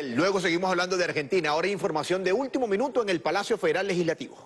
Luego seguimos hablando de Argentina. Ahora hay información de último minuto en el Palacio Federal Legislativo.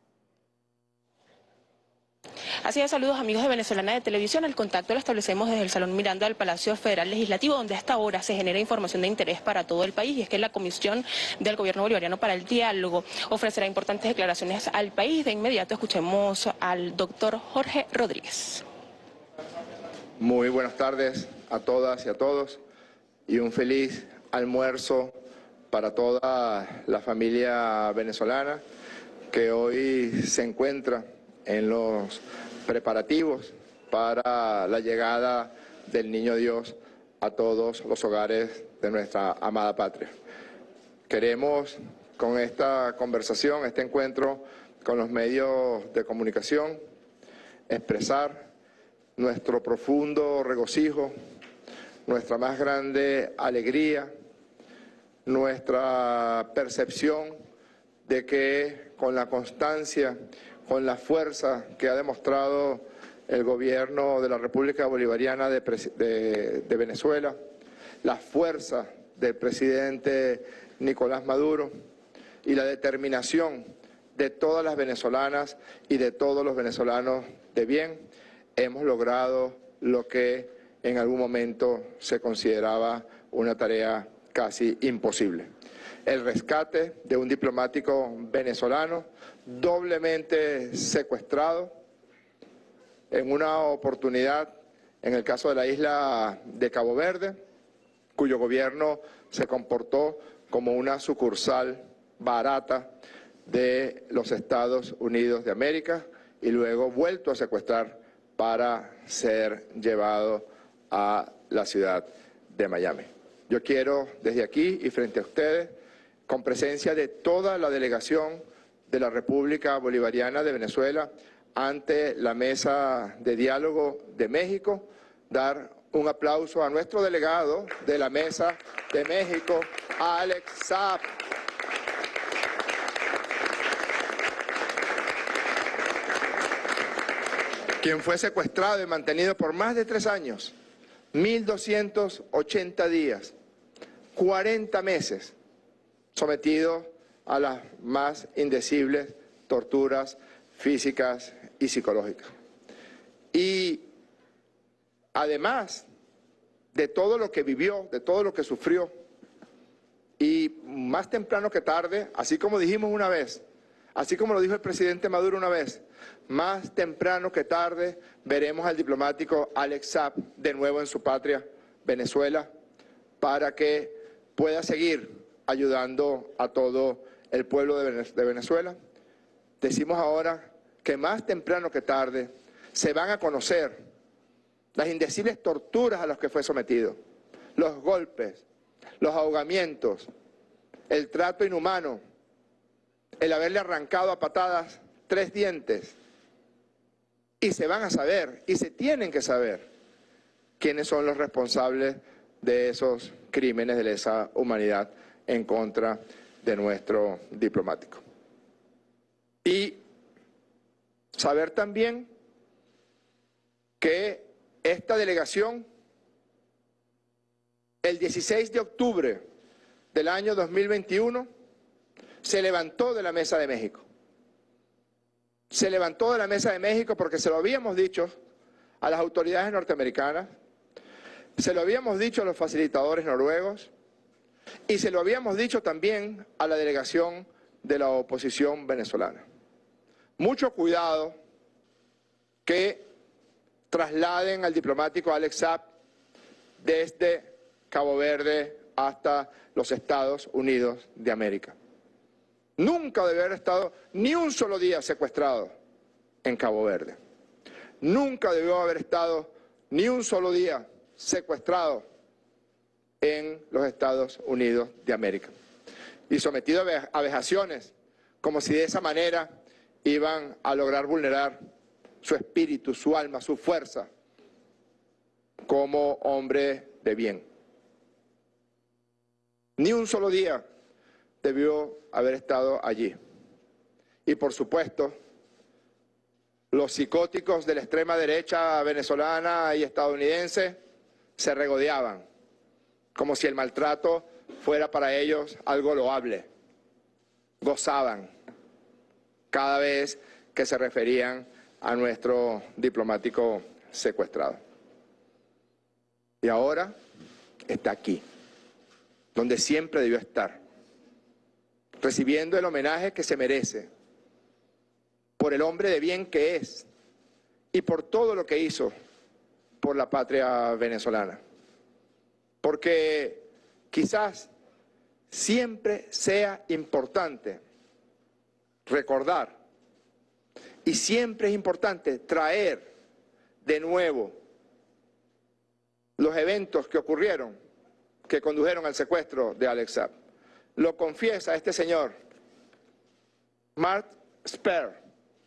Así es, saludos amigos de Venezolana de Televisión. El contacto lo establecemos desde el Salón Miranda del Palacio Federal Legislativo, donde a esta hora se genera información de interés para todo el país, y es que la Comisión del Gobierno Bolivariano para el Diálogo ofrecerá importantes declaraciones al país. De inmediato escuchemos al doctor Jorge Rodríguez. Muy buenas tardes a todas y a todos, y un feliz almuerzo para toda la familia venezolana que hoy se encuentra en los preparativos para la llegada del Niño Dios a todos los hogares de nuestra amada patria. Queremos, con esta conversación, este encuentro con los medios de comunicación, expresar nuestro profundo regocijo, nuestra más grande alegría, nuestra percepción de que con la constancia, con la fuerza que ha demostrado el gobierno de la República Bolivariana de Venezuela, la fuerza del presidente Nicolás Maduro y la determinación de todas las venezolanas y de todos los venezolanos de bien, hemos logrado lo que en algún momento se consideraba una tarea casi imposible: el rescate de un diplomático venezolano doblemente secuestrado en una oportunidad, en el caso de la isla de Cabo Verde, cuyo gobierno se comportó como una sucursal barata de los Estados Unidos de América, y luego vuelto a secuestrar para ser llevado a la ciudad de Miami. Yo quiero desde aquí y frente a ustedes, con presencia de toda la delegación de la República Bolivariana de Venezuela ante la Mesa de Diálogo de México, dar un aplauso a nuestro delegado de la Mesa de México, Alex Saab, quien fue secuestrado y mantenido por más de 3 años, 1.280 días, 40 meses, sometido a las más indecibles torturas físicas y psicológicas. Y además de todo lo que vivió, de todo lo que sufrió, y más temprano que tarde, así como dijimos una vez, así como lo dijo el presidente Maduro una vez, más temprano que tarde veremos al diplomático Alex Saab de nuevo en su patria, Venezuela, para que pueda seguir ayudando a todo el pueblo de Venezuela. Decimos ahora que más temprano que tarde se van a conocer las indecibles torturas a las que fue sometido, los golpes, los ahogamientos, el trato inhumano, el haberle arrancado a patadas 3 dientes, y se van a saber, y se tienen que saber, quiénes son los responsables de esos crímenes de lesa humanidad en contra de nuestro diplomático. Y saber también que esta delegación, el 16 de octubre del año 2021, se levantó de la Mesa de México. Se levantó de la Mesa de México porque se lo habíamos dicho a las autoridades norteamericanas, se lo habíamos dicho a los facilitadores noruegos, y se lo habíamos dicho también a la delegación de la oposición venezolana. Mucho cuidado que trasladen al diplomático Alex Saab desde Cabo Verde hasta los Estados Unidos de América. Nunca debe haber estado ni un solo día secuestrado en Cabo Verde. Nunca debió haber estado ni un solo día secuestrado en los Estados Unidos de América y sometido a vejaciones, como si de esa manera iban a lograr vulnerar su espíritu, su alma, su fuerza como hombre de bien. Ni un solo día debió haber estado allí. Y por supuesto, los psicóticos de la extrema derecha venezolana y estadounidense se regodeaban, como si el maltrato fuera para ellos algo loable. Gozaban cada vez que se referían a nuestro diplomático secuestrado. Y ahora está aquí, donde siempre debió estar, recibiendo el homenaje que se merece, por el hombre de bien que es y por todo lo que hizo por la patria venezolana. Porque quizás siempre sea importante recordar y siempre es importante traer de nuevo los eventos que ocurrieron, que condujeron al secuestro de Alex Saab. Lo confiesa este señor, Mark Esper.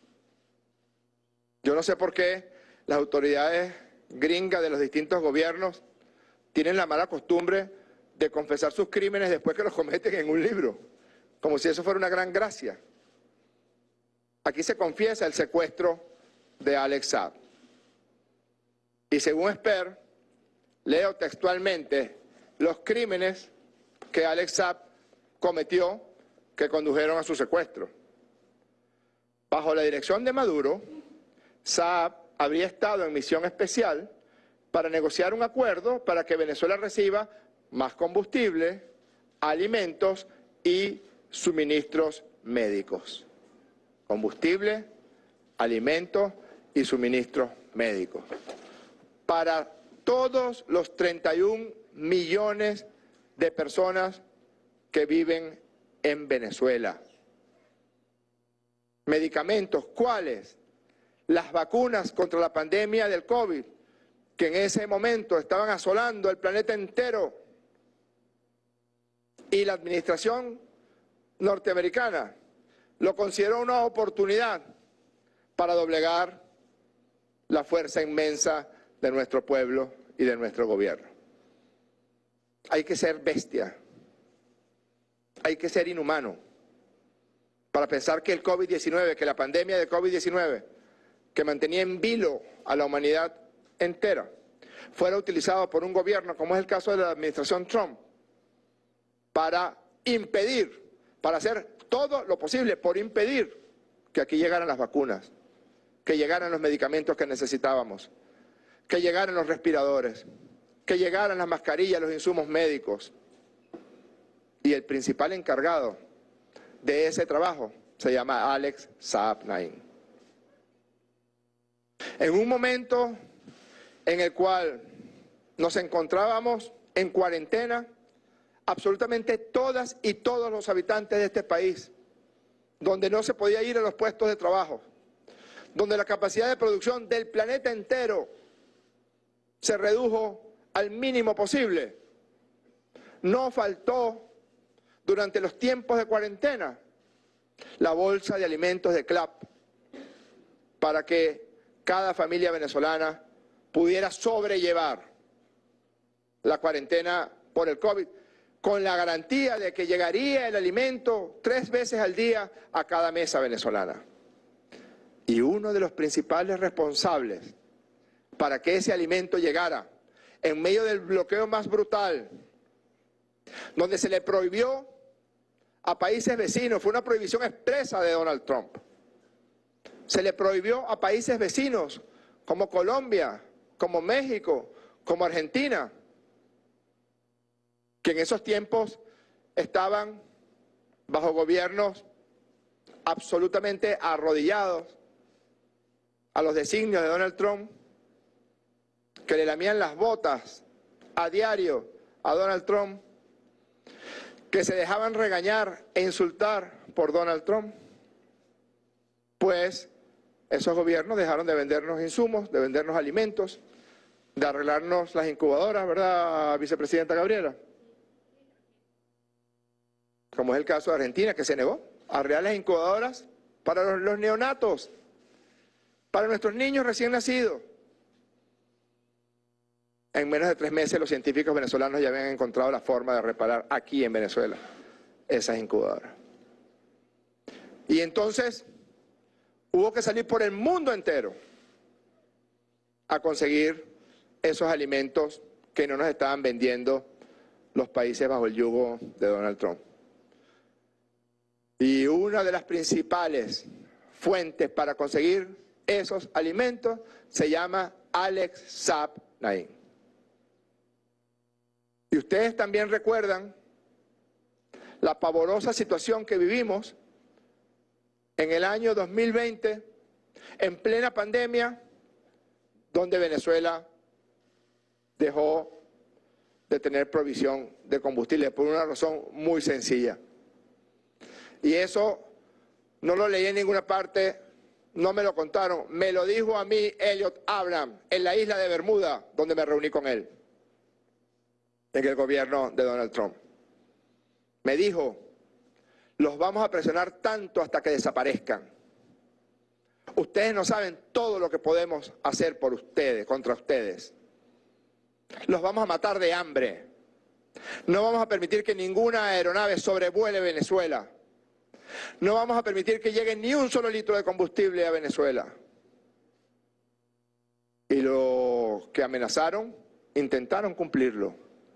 Yo no sé por qué las autoridades gringas de los distintos gobiernos tienen la mala costumbre de confesar sus crímenes después que los cometen en un libro, como si eso fuera una gran gracia. Aquí se confiesa el secuestro de Alex Saab. Y según Esper, leo textualmente los crímenes que Alex Saab cometió que condujeron a su secuestro. Bajo la dirección de Maduro, Saab habría estado en misión especial para negociar un acuerdo para que Venezuela reciba más combustible, alimentos y suministros médicos. Combustible, alimentos y suministros médicos. Para todos los 31 millones de personas que viven en Venezuela. Medicamentos, ¿cuáles? Las vacunas contra la pandemia del COVID, que en ese momento estaban asolando el planeta entero. Y la administración norteamericana lo consideró una oportunidad para doblegar la fuerza inmensa de nuestro pueblo y de nuestro gobierno. Hay que ser bestia, hay que ser inhumano para pensar que el COVID-19, que la pandemia de COVID-19, que mantenía en vilo a la humanidad entera, fuera utilizado por un gobierno, como es el caso de la administración Trump, para impedir, para hacer todo lo posible por impedir que aquí llegaran las vacunas, que llegaran los medicamentos que necesitábamos, que llegaran los respiradores, que llegaran las mascarillas, los insumos médicos. Y el principal encargado de ese trabajo se llama Alex Saab Naim. En un momento en el cual nos encontrábamos en cuarentena, absolutamente todas y todos los habitantes de este país, donde no se podía ir a los puestos de trabajo, donde la capacidad de producción del planeta entero se redujo al mínimo posible. No faltó durante los tiempos de cuarentena la bolsa de alimentos de CLAP para que cada familia venezolana pudiera sobrellevar la cuarentena por el COVID, con la garantía de que llegaría el alimento 3 veces al día a cada mesa venezolana. Y uno de los principales responsables para que ese alimento llegara en medio del bloqueo más brutal, donde se le prohibió a países vecinos, fue una prohibición expresa de Donald Trump, se le prohibió a países vecinos como Colombia, como México, como Argentina, que en esos tiempos estaban bajo gobiernos absolutamente arrodillados a los designios de Donald Trump, que le lamían las botas a diario a Donald Trump, que se dejaban regañar e insultar por Donald Trump, pues esos gobiernos dejaron de vendernos insumos, de vendernos alimentos, de arreglarnos las incubadoras, ¿verdad, vicepresidenta Gabriela? Como es el caso de Argentina, que se negó a arreglar las incubadoras para los neonatos, para nuestros niños recién nacidos. En menos de 3 meses los científicos venezolanos ya habían encontrado la forma de reparar aquí en Venezuela esas incubadoras. Y entonces hubo que salir por el mundo entero a conseguir esos alimentos que no nos estaban vendiendo los países bajo el yugo de Donald Trump. Y una de las principales fuentes para conseguir esos alimentos se llama Alex Saab Naim. Y ustedes también recuerdan la pavorosa situación que vivimos en el año 2020, en plena pandemia, donde Venezuela dejó de tener provisión de combustible por una razón muy sencilla. Y eso no lo leí en ninguna parte, no me lo contaron, me lo dijo a mí Elliot Abrams en la isla de Bermuda, donde me reuní con él, en el gobierno de Donald Trump. Me dijo, los vamos a presionar tanto hasta que desaparezcan. Ustedes no saben todo lo que podemos hacer por ustedes, contra ustedes. Los vamos a matar de hambre. No vamos a permitir que ninguna aeronave sobrevuele Venezuela. No vamos a permitir que llegue ni un solo litro de combustible a Venezuela. Y lo que amenazaron, intentaron cumplirlo.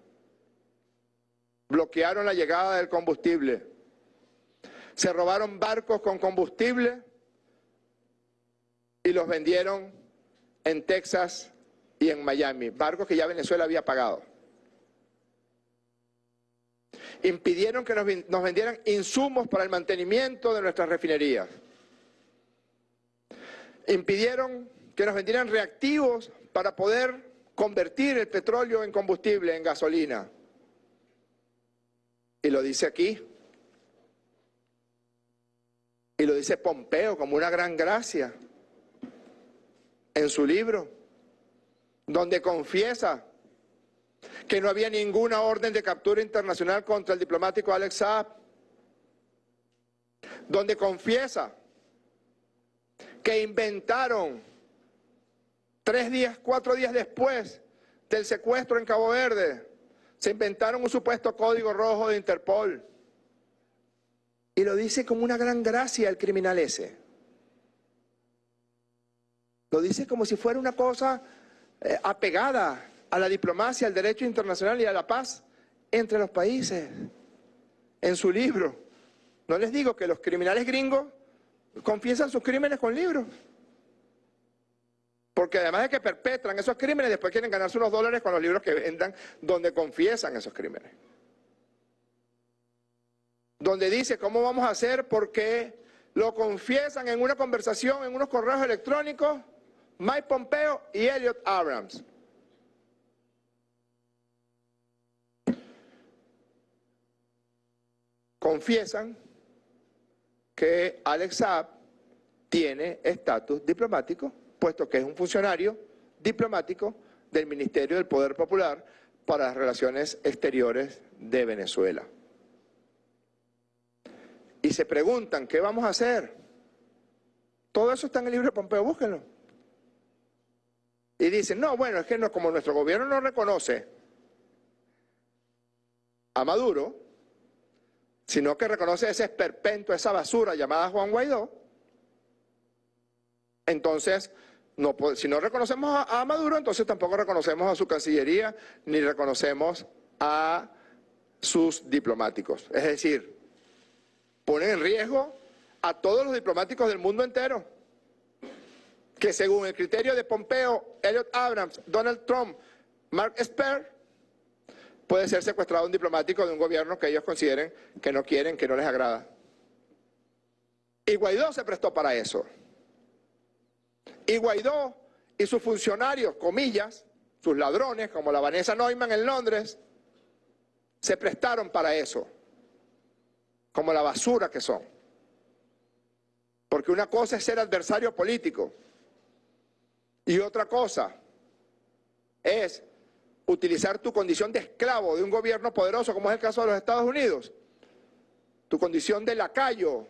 Bloquearon la llegada del combustible. Se robaron barcos con combustible y los vendieron en Texas y en Miami, barcos que ya Venezuela había pagado. Impidieron que nos vendieran insumos para el mantenimiento de nuestras refinerías. Impidieron que nos vendieran reactivos para poder convertir el petróleo en combustible, en gasolina. Y lo dice aquí. Y lo dice Pompeo como una gran gracia en su libro, donde confiesa que no había ninguna orden de captura internacional contra el diplomático Alex Saab, donde confiesa que inventaron 4 días después del secuestro en Cabo Verde, se inventaron un supuesto código rojo de Interpol. Y lo dice como una gran gracia el criminal ese. Lo dice como si fuera una cosa apegada a la diplomacia, al derecho internacional y a la paz entre los países. En su libro. No les digo que los criminales gringos confiesan sus crímenes con libros. Porque además de que perpetran esos crímenes, después quieren ganarse unos dólares con los libros que vendan donde confiesan esos crímenes. Donde dice cómo vamos a hacer porque lo confiesan en una conversación, en unos correos electrónicos, Mike Pompeo y Elliot Abrams. Confiesan que Alex Saab tiene estatus diplomático, puesto que es un funcionario diplomático del Ministerio del Poder Popular para las Relaciones Exteriores de Venezuela. Y se preguntan, ¿qué vamos a hacer? Todo eso está en el libro de Pompeo, búsquenlo. Y dicen, no, bueno, es que no, como nuestro gobierno no reconoce a Maduro, sino que reconoce ese esperpento, esa basura llamada Juan Guaidó, entonces, si no reconocemos a Maduro, entonces tampoco reconocemos a su Cancillería, ni reconocemos a sus diplomáticos. Es decir, ponen en riesgo a todos los diplomáticos del mundo entero, que según el criterio de Pompeo, Elliot Abrams, Donald Trump, Mark Esper, puede ser secuestrado un diplomático de un gobierno que ellos consideren que no quieren, que no les agrada. Y Guaidó se prestó para eso. Y Guaidó y sus funcionarios, comillas, sus ladrones, como la Vanessa Neumann en Londres, se prestaron para eso, como la basura que son. Porque una cosa es ser adversario político y otra cosa es utilizar tu condición de esclavo de un gobierno poderoso, como es el caso de los Estados Unidos, tu condición de lacayo,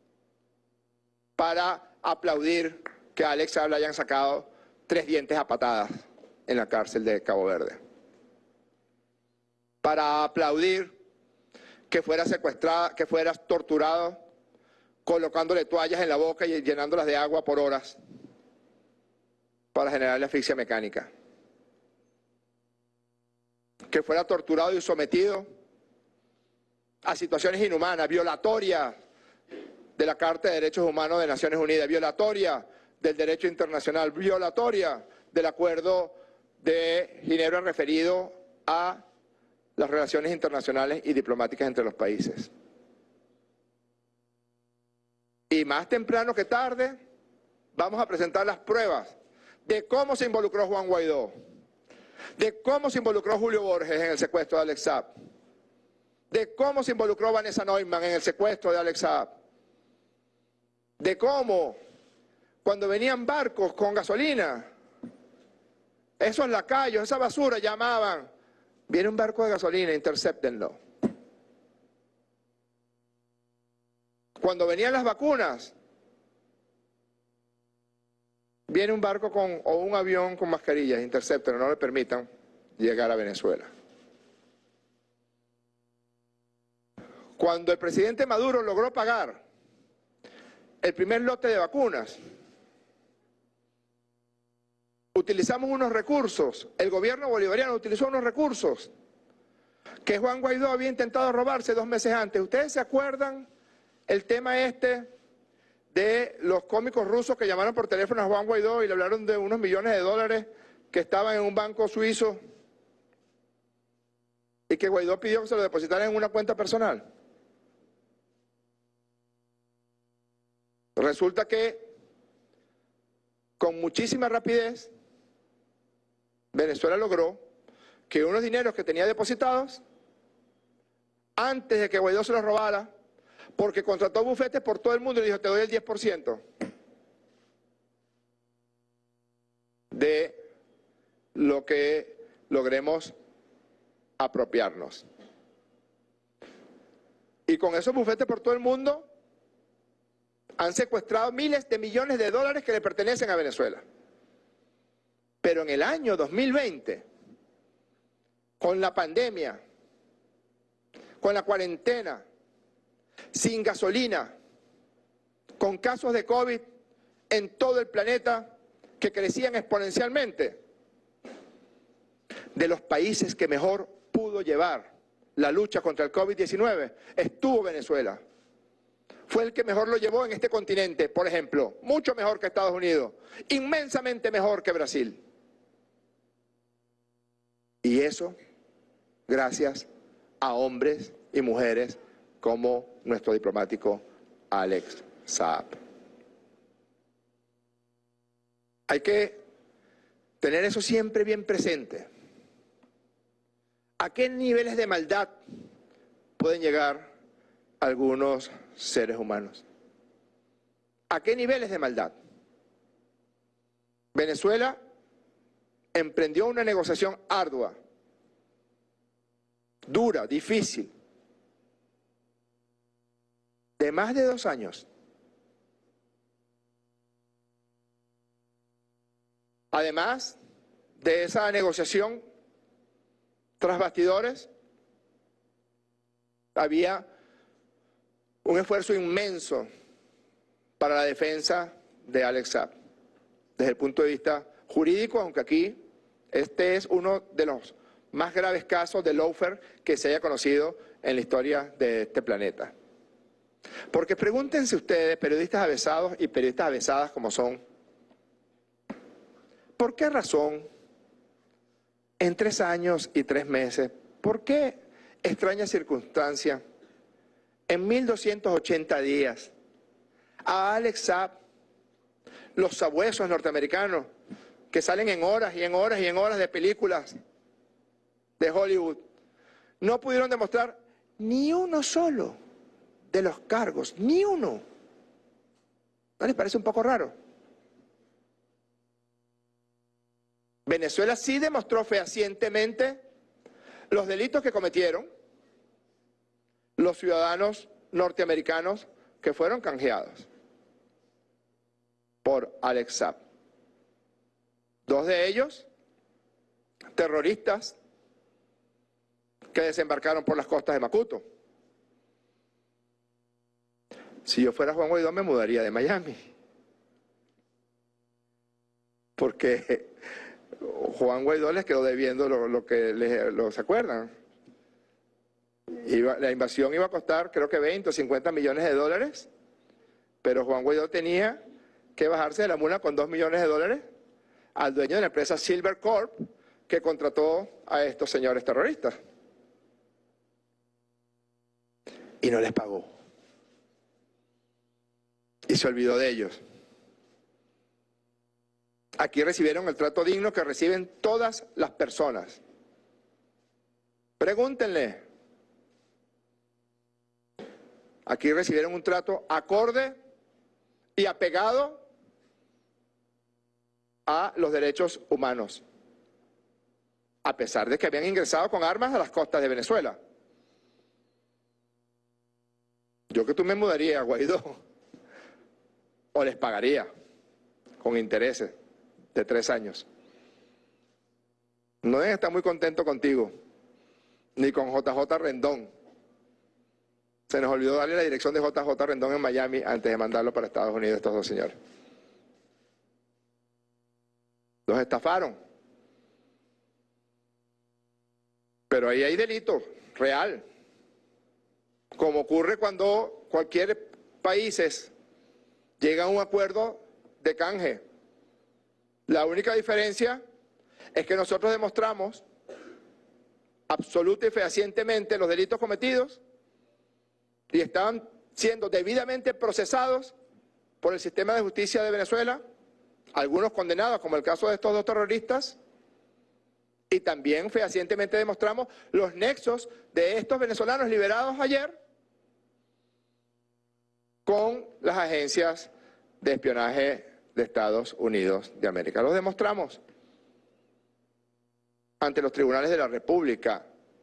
para aplaudir que a Alex Saab le hayan sacado 3 dientes a patadas en la cárcel de Cabo Verde. Para aplaudir que fuera secuestrada, que fueras torturado, colocándole toallas en la boca y llenándolas de agua por horas para generar la asfixia mecánica. que fuera torturado y sometido a situaciones inhumanas, violatorias de la Carta de Derechos Humanos de Naciones Unidas, violatoria del derecho internacional, violatoria del Acuerdo de Ginebra referido a las relaciones internacionales y diplomáticas entre los países. Y más temprano que tarde vamos a presentar las pruebas de cómo se involucró Juan Guaidó, de cómo se involucró Julio Borges en el secuestro de Alex Saab, de cómo se involucró Vanessa Neumann en el secuestro de Alex Saab, de cómo cuando venían barcos con gasolina, esos lacayos, esa basura llamaban, viene un barco de gasolina, intercéptenlo. Cuando venían las vacunas, viene un barco o un avión con mascarillas, intercéptenlo, no le permitan llegar a Venezuela. Cuando el presidente Maduro logró pagar el primer lote de vacunas, utilizamos unos recursos, el gobierno bolivariano utilizó unos recursos que Juan Guaidó había intentado robarse 2 meses antes. ¿Ustedes se acuerdan el tema este de los cómicos rusos que llamaron por teléfono a Juan Guaidó y le hablaron de unos millones de dólares que estaban en un banco suizo y que Guaidó pidió que se lo depositaran en una cuenta personal? Resulta que con muchísima rapidez Venezuela logró que unos dineros que tenía depositados, antes de que Guaidó se los robara, porque contrató bufetes por todo el mundo y le dijo, te doy el 10% de lo que logremos apropiarnos. Y con esos bufetes por todo el mundo han secuestrado miles de millones de dólares que le pertenecen a Venezuela. Pero en el año 2020, con la pandemia, con la cuarentena, sin gasolina, con casos de COVID en todo el planeta que crecían exponencialmente, de los países que mejor pudo llevar la lucha contra el COVID-19, estuvo Venezuela. Fue el que mejor lo llevó en este continente, por ejemplo, mucho mejor que Estados Unidos, inmensamente mejor que Brasil. Y eso gracias a hombres y mujeres como nuestro diplomático Alex Saab. Hay que tener eso siempre bien presente. ¿A qué niveles de maldad pueden llegar algunos seres humanos? ¿A qué niveles de maldad? Venezuela emprendió una negociación ardua, dura, difícil, de más de 2 años. Además de esa negociación tras bastidores, había un esfuerzo inmenso para la defensa de Alex Saab, desde el punto de vista jurídico, aunque aquí este es uno de los más graves casos de lawfare que se haya conocido en la historia de este planeta. Porque pregúntense ustedes, periodistas avesados y periodistas avesadas como son, ¿por qué razón en 3 años y 3 meses, por qué extraña circunstancia, en 1280 días, a Alex Saab, los sabuesos norteamericanos, que salen en horas y en horas y en horas de películas de Hollywood, no pudieron demostrar ni uno solo de los cargos, ni uno? ¿No les parece un poco raro? Venezuela sí demostró fehacientemente los delitos que cometieron los ciudadanos norteamericanos que fueron canjeados por Alex Saab. 2 de ellos, terroristas que desembarcaron por las costas de Macuto. Si yo fuera Juan Guaidó me mudaría de Miami. Porque Juan Guaidó les quedó debiendo lo que ¿se acuerdan? La invasión iba a costar creo que 20 o 50 millones de dólares, pero Juan Guaidó tenía que bajarse de la mula con 2 millones de dólares al dueño de la empresa Silver Corp, que contrató a estos señores terroristas. Y no les pagó. Y se olvidó de ellos. Aquí recibieron el trato digno que reciben todas las personas. Pregúntenle. Aquí recibieron un trato acorde y apegado a los derechos humanos, a pesar de que habían ingresado con armas a las costas de Venezuela. Yo que tú me mudaría a Guaidó, o les pagaría con intereses de 3 años. No deben estar muy contentos contigo, ni con JJ Rendón. Se nos olvidó darle la dirección de JJ Rendón en Miami antes de mandarlo para Estados Unidos, estos dos señores. Los estafaron. Pero ahí hay delito real. Como ocurre cuando cualquier país llega a un acuerdo de canje. La única diferencia es que nosotros demostramos absoluta y fehacientemente los delitos cometidos y están siendo debidamente procesados por el sistema de justicia de Venezuela, algunos condenados, como el caso de estos 2 terroristas, y también fehacientemente demostramos los nexos de estos venezolanos liberados ayer con las agencias de espionaje de Estados Unidos de América. Los demostramos ante los tribunales de la República.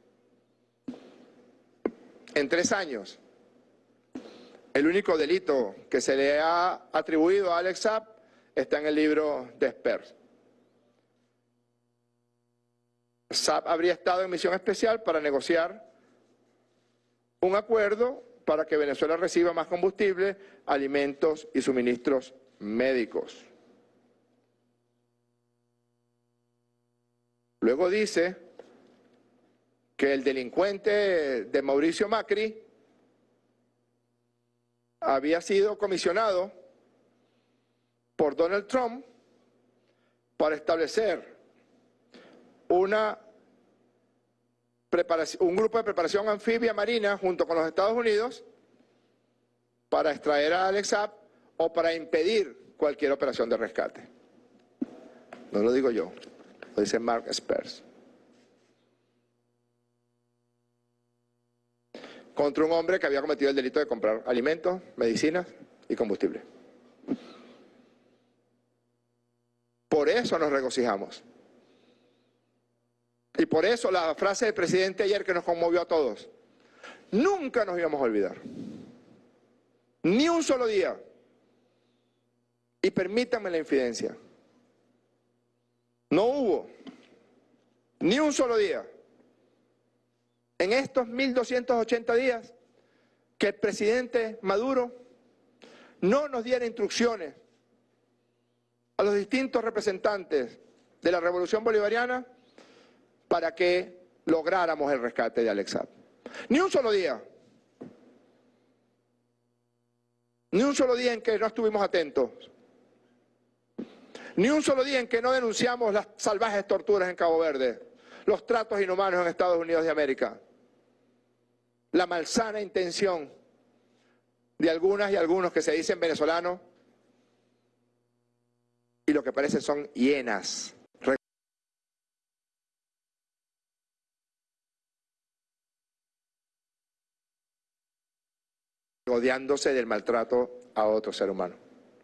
En 3 años, el único delito que se le ha atribuido a Alex Saab está en el libro de Spers. Saab habría estado en misión especial para negociar un acuerdo para que Venezuela reciba más combustible, alimentos y suministros médicos. Luego dice que el delincuente de Mauricio Macri había sido comisionado por Donald Trump para establecer un grupo de preparación anfibia marina junto con los Estados Unidos para extraer a Alex Saab o para impedir cualquier operación de rescate. No lo digo yo, lo dice Mark Spers. Contra un hombre que había cometido el delito de comprar alimentos, medicinas y combustible. Por eso nos regocijamos. Y por eso la frase del presidente ayer que nos conmovió a todos. Nunca nos íbamos a olvidar. Ni un solo día. Y permítanme la infidencia. No hubo ni un solo día en estos 1280 días que el presidente Maduro no nos diera instrucciones a los distintos representantes de la Revolución Bolivariana para que lográramos el rescate de Alex Saab. Ni un solo día. Ni un solo día en que no estuvimos atentos. Ni un solo día en que no denunciamos las salvajes torturas en Cabo Verde, los tratos inhumanos en Estados Unidos de América, la malsana intención de algunas y algunos que se dicen venezolanos y lo que parece son hienas. Regodeándose del maltrato a otro ser humano.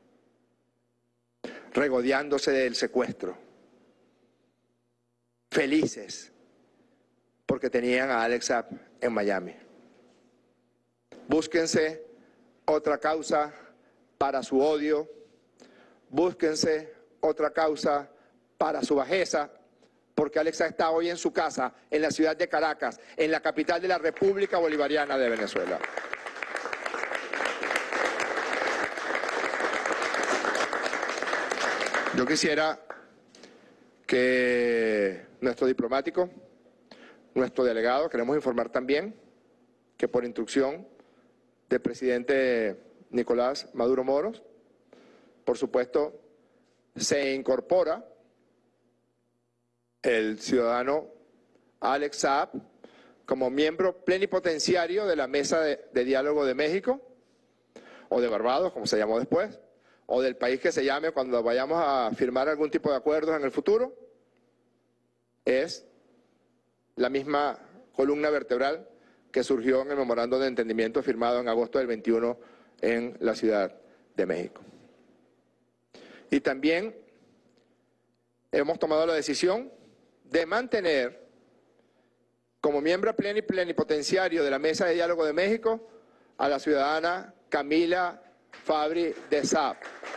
Regodeándose del secuestro. Felices porque tenían a Alex Saab en Miami. Búsquense otra causa para su odio. Búsquense otra causa para su bajeza, porque Alex Saab está hoy en su casa, en la ciudad de Caracas, en la capital de la República Bolivariana de Venezuela. Yo quisiera que nuestro diplomático, nuestro delegado, queremos informar también que por instrucción del presidente Nicolás Maduro Moros, por supuesto, se incorpora el ciudadano Alex Saab como miembro plenipotenciario de la Mesa de Diálogo de México, o de Barbados, como se llamó después, o del país que se llame cuando vayamos a firmar algún tipo de acuerdos en el futuro. Es la misma columna vertebral que surgió en el memorando de entendimiento firmado en agosto del 21 en la Ciudad de México. Y también hemos tomado la decisión de mantener como miembro plenipotenciario de la Mesa de Diálogo de México a la ciudadana Camila Fabri de Saab,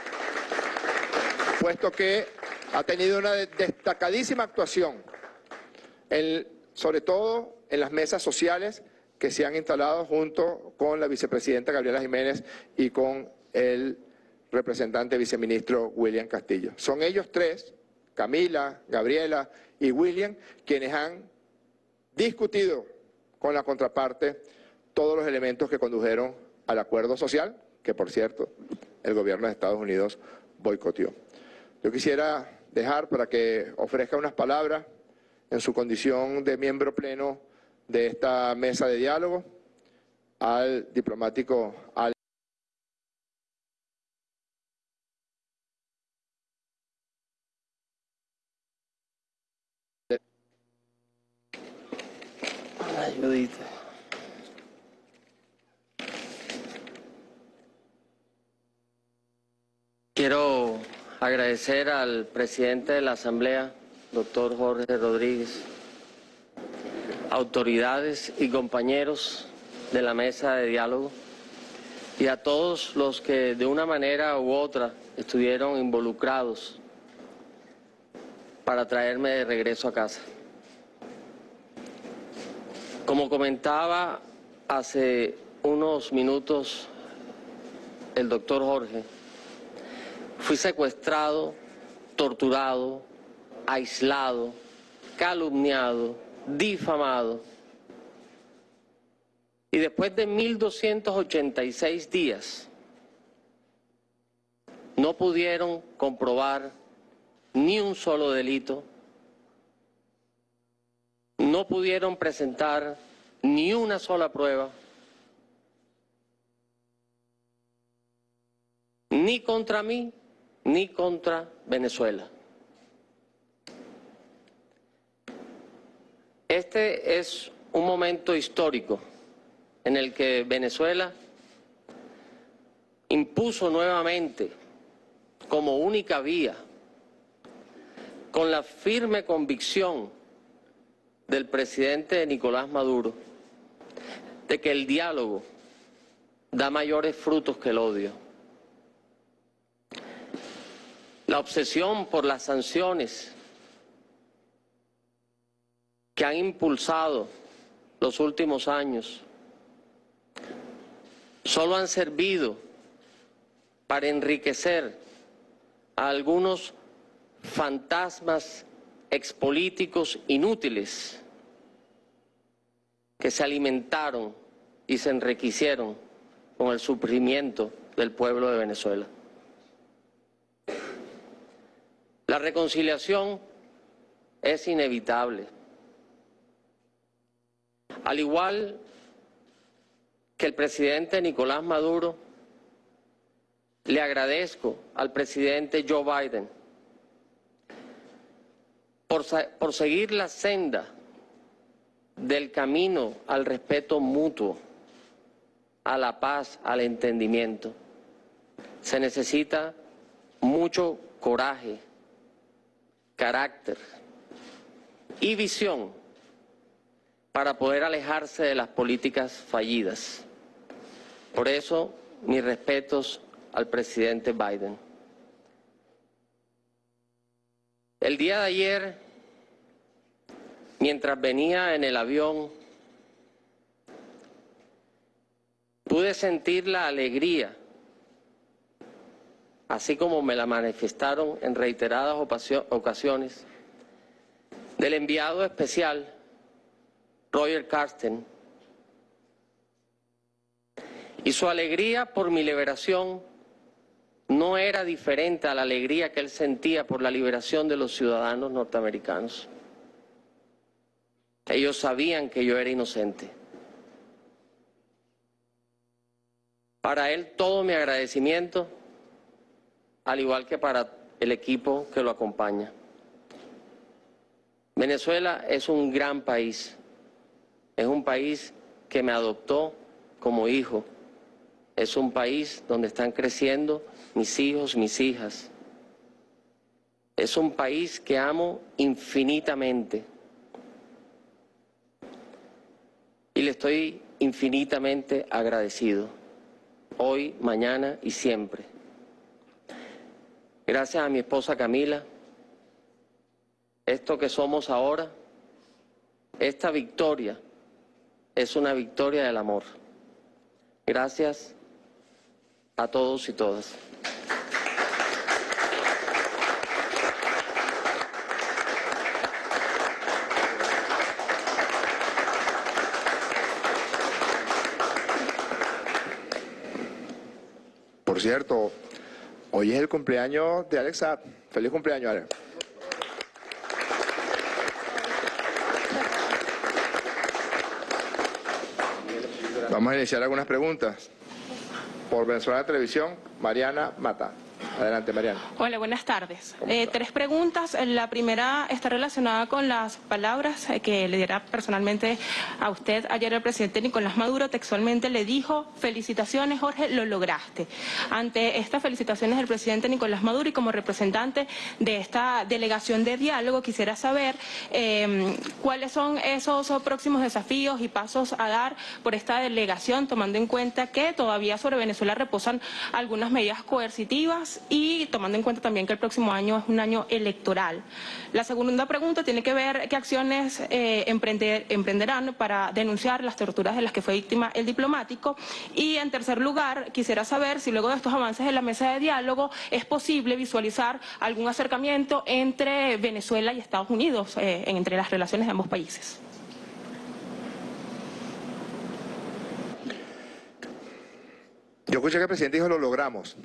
puesto que ha tenido una destacadísima actuación, sobre todo en las mesas sociales que se han instalado junto con la vicepresidenta Gabriela Jiménez y con el representante viceministro William Castillo. Son ellos tres, Camila, Gabriela y William, quienes han discutido con la contraparte todos los elementos que condujeron al acuerdo social, que por cierto el gobierno de Estados Unidos boicoteó. Yo quisiera dejar para que ofrezca unas palabras en su condición de miembro pleno de esta mesa de diálogo al diplomático Alex. Ayudita. Quiero agradecer al presidente de la Asamblea, doctor Jorge Rodríguez, autoridades y compañeros de la mesa de diálogo y a todos los que de una manera u otra estuvieron involucrados para traerme de regreso a casa. Como comentaba hace unos minutos el doctor Jorge, fui secuestrado, torturado, aislado, calumniado, difamado. Y después de 1.286 días, no pudieron comprobar ni un solo delito, no pudieron presentar ni una sola prueba, ni contra mí, ni contra Venezuela. Este es un momento histórico en el que Venezuela impuso nuevamente como única vía, con la firme convicción del presidente Nicolás Maduro, de que el diálogo da mayores frutos que el odio. La obsesión por las sanciones que han impulsado los últimos años solo han servido para enriquecer a algunos fantasmas expolíticos inútiles que se alimentaron y se enriquecieron con el sufrimiento del pueblo de Venezuela. La reconciliación es inevitable. Al igual que el presidente Nicolás Maduro, le agradezco al presidente Joe Biden por seguir la senda del camino al respeto mutuo, a la paz, al entendimiento. Se necesita mucho coraje, carácter y visión para poder alejarse de las políticas fallidas. Por eso, mis respetos al presidente Biden. El día de ayer, mientras venía en el avión, pude sentir la alegría, así como me la manifestaron en reiteradas ocasiones, del enviado especial Roger Carsten y su alegría por mi liberación no era diferente a la alegría que él sentía por la liberación de los ciudadanos norteamericanos. Ellos sabían que yo era inocente. Para él todo mi agradecimiento, al igual que para el equipo que lo acompaña. Venezuela es un gran país, es un país que me adoptó como hijo, es un país donde están creciendo mis hijos, mis hijas. Es un país que amo infinitamente y le estoy infinitamente agradecido, hoy, mañana y siempre. Gracias a mi esposa Camila, esto que somos ahora, esta victoria, es una victoria del amor. Gracias a todos y todas. Por cierto, hoy es el cumpleaños de Alex Saab. Feliz cumpleaños, Alex. Vamos a iniciar algunas preguntas. Por Venezuela Televisión, Mariana Mata. Adelante, Mariana. Hola, buenas tardes. 3 preguntas. La primera está relacionada con las palabras que le diera personalmente a usted ayer el presidente Nicolás Maduro. Textualmente le dijo: felicitaciones, Jorge, lo lograste. Ante estas felicitaciones del presidente Nicolás Maduro y como representante de esta delegación de diálogo, quisiera saber cuáles son esos próximos desafíos y pasos a dar por esta delegación, tomando en cuenta que todavía sobre Venezuela reposan algunas medidas coercitivas y tomando en cuenta también que el próximo año es un año electoral. La segunda pregunta tiene que ver qué acciones emprenderán para denunciar las torturas de las que fue víctima el diplomático. Y en tercer lugar, quisiera saber si luego de estos avances en la mesa de diálogo es posible visualizar algún acercamiento entre Venezuela y Estados Unidos, entre las relaciones de ambos países. Yo escuché que el presidente dijo: lo logramos.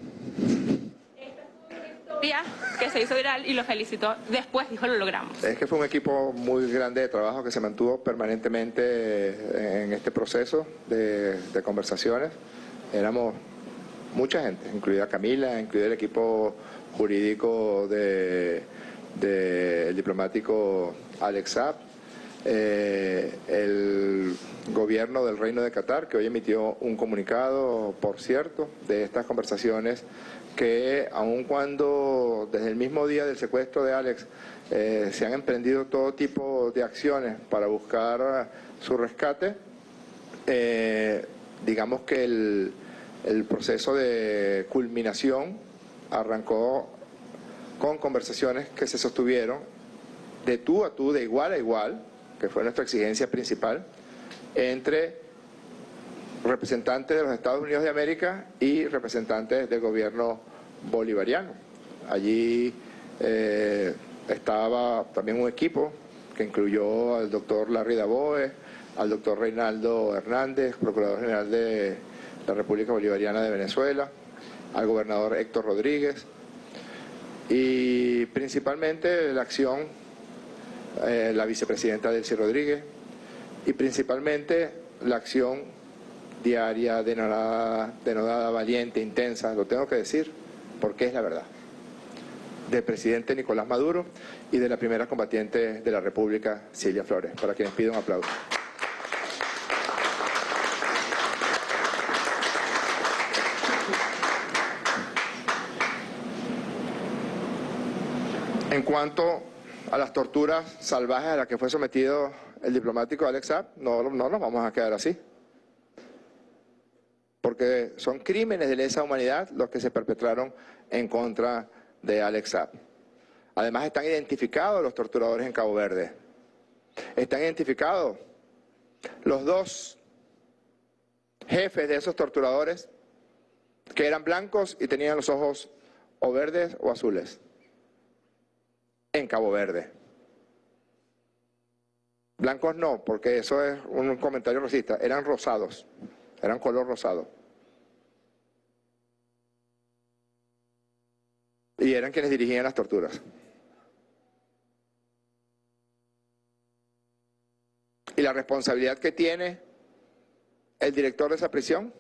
Que se hizo viral y lo felicitó, después dijo: lo logramos. Es que fue un equipo muy grande de trabajo que se mantuvo permanentemente en este proceso de conversaciones. Éramos mucha gente, incluida Camila, incluido el equipo jurídico del diplomático Alex Saab, el gobierno del Reino de Qatar, que hoy emitió un comunicado, por cierto, de estas conversaciones que, aun cuando desde el mismo día del secuestro de Alex se han emprendido todo tipo de acciones para buscar su rescate, digamos que el proceso de culminación arrancó con conversaciones que se sostuvieron de tú a tú, de igual a igual, que fue nuestra exigencia principal, entre representantes de los Estados Unidos de América y representantes del gobierno bolivariano. Allí estaba también un equipo que incluyó al doctor Larry Daboe, al doctor Reinaldo Hernández, procurador general de la República Bolivariana de Venezuela, al gobernador Héctor Rodríguez, y principalmente la acción, la vicepresidenta Delcy Rodríguez, y principalmente la acción diaria, denodada, valiente, intensa, lo tengo que decir porque es la verdad, del presidente Nicolás Maduro y de la primera combatiente de la República, Cilia Flores, para quienes pido un aplauso. En cuanto a las torturas salvajes a las que fue sometido el diplomático Alex Saab, no nos vamos a quedar así, porque son crímenes de lesa humanidad los que se perpetraron en contra de Alex Saab. Además están identificados los torturadores en Cabo Verde. Están identificados los 2 jefes de esos torturadores que eran blancos y tenían los ojos o verdes o azules en Cabo Verde. Blancos no, porque eso es un comentario racista. Eran rosados, eran color rosado. Y eran quienes dirigían las torturas. Y la responsabilidad que tiene el director de esa prisión,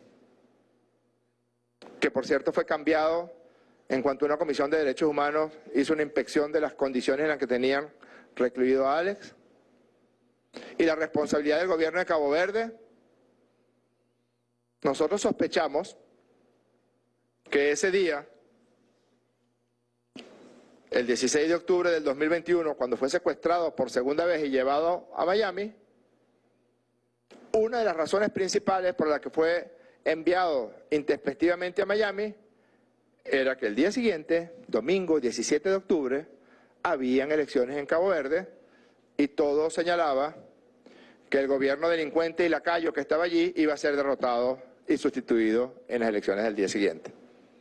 que por cierto fue cambiado en cuanto una comisión de derechos humanos hizo una inspección de las condiciones en las que tenían recluido a Alex, y la responsabilidad del gobierno de Cabo Verde. Nosotros sospechamos que ese día, el 16 de octubre del 2021, cuando fue secuestrado por segunda vez y llevado a Miami, una de las razones principales por las que fue enviado intempestivamente a Miami era que el día siguiente, domingo 17 de octubre, habían elecciones en Cabo Verde y todo señalaba que el gobierno delincuente y lacayo que estaba allí iba a ser derrotado y sustituido en las elecciones del día siguiente.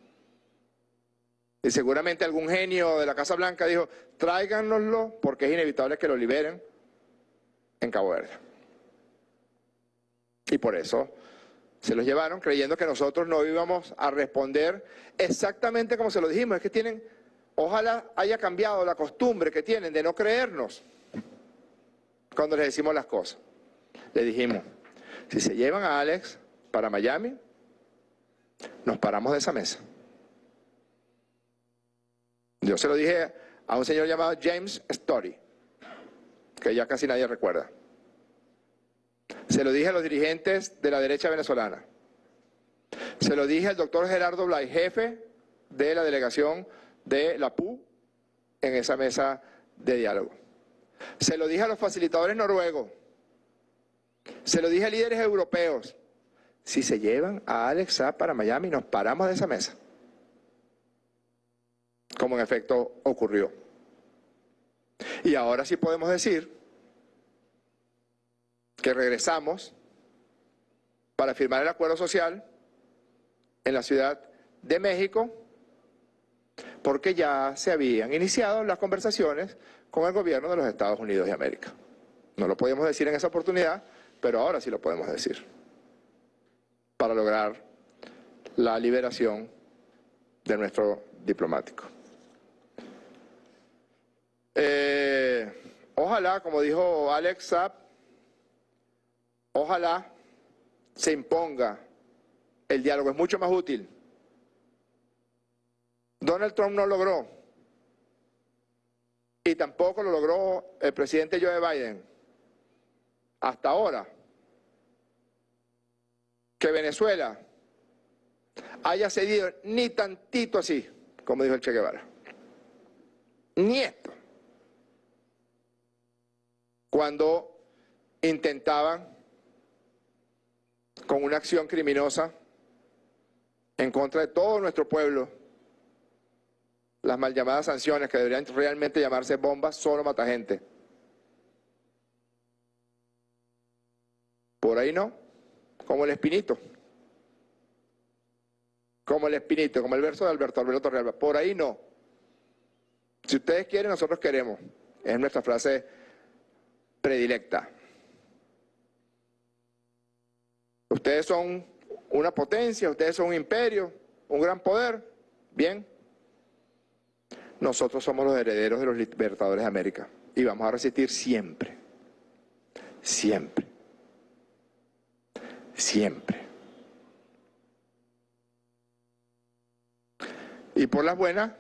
Y seguramente algún genio de la Casa Blanca dijo, tráiganoslo porque es inevitable que lo liberen en Cabo Verde. Y por eso se los llevaron creyendo que nosotros no íbamos a responder exactamente como se lo dijimos. Es que tienen, ojalá haya cambiado la costumbre que tienen de no creernos cuando les decimos las cosas. Le dijimos, si se llevan a Alex para Miami, nos paramos de esa mesa. Yo se lo dije a un señor llamado James Story, que ya casi nadie recuerda. Se lo dije a los dirigentes de la derecha venezolana. Se lo dije al doctor Gerardo Blay, jefe de la delegación de la PU, en esa mesa de diálogo. Se lo dije a los facilitadores noruegos. Se lo dije a líderes europeos. Si se llevan a Alex Saab para Miami, nos paramos de esa mesa. Como en efecto ocurrió. Y ahora sí podemos decir que regresamos para firmar el acuerdo social en la Ciudad de México, porque ya se habían iniciado las conversaciones con el gobierno de los Estados Unidos de América. No lo podíamos decir en esa oportunidad, pero ahora sí lo podemos decir, para lograr la liberación de nuestro diplomático. Ojalá, como dijo Alex Saab, ojalá se imponga el diálogo, es mucho más útil. Donald Trump no logró, y tampoco lo logró el presidente Joe Biden, hasta ahora, que Venezuela haya cedido ni tantito así, como dijo el Che Guevara. Ni esto. Cuando intentaban, con una acción criminosa en contra de todo nuestro pueblo, las mal llamadas sanciones, que deberían realmente llamarse bombas, solo mata gente. Por ahí no, como el Espinito. Como el Espinito, como el verso de Alberto Torrealba. Por ahí no. Si ustedes quieren, nosotros queremos. Es nuestra frase predilecta. Ustedes son una potencia, ustedes son un imperio, un gran poder. Bien. Nosotros somos los herederos de los libertadores de América. Y vamos a resistir siempre. Siempre. Siempre. Y por las buenas,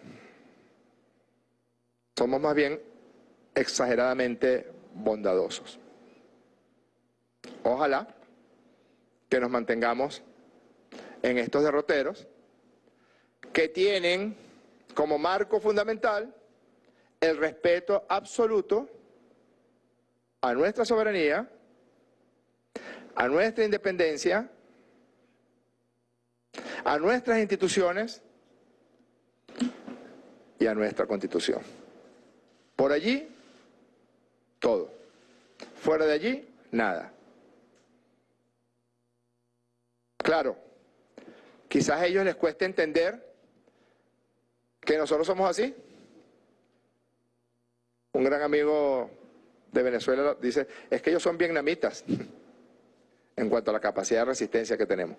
somos más bien exageradamente bondadosos. Ojalá que nos mantengamos en estos derroteros que tienen como marco fundamental el respeto absoluto a nuestra soberanía, a nuestra independencia, a nuestras instituciones y a nuestra Constitución. Por allí, todo. Fuera de allí, nada. Claro, quizás a ellos les cueste entender que nosotros somos así. Un gran amigo de Venezuela dice, es que ellos son vietnamitas en cuanto a la capacidad de resistencia que tenemos.